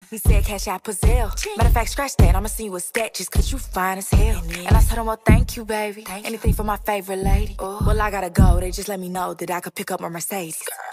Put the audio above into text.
He said, cash out Pazelle. Matter of fact, scratch that. I'ma send you a stat just cause you fine as hell. And I told him, well, thank you, baby. Anything for my favorite lady. Well, I gotta go. They just let me know that I could pick up my Mercedes.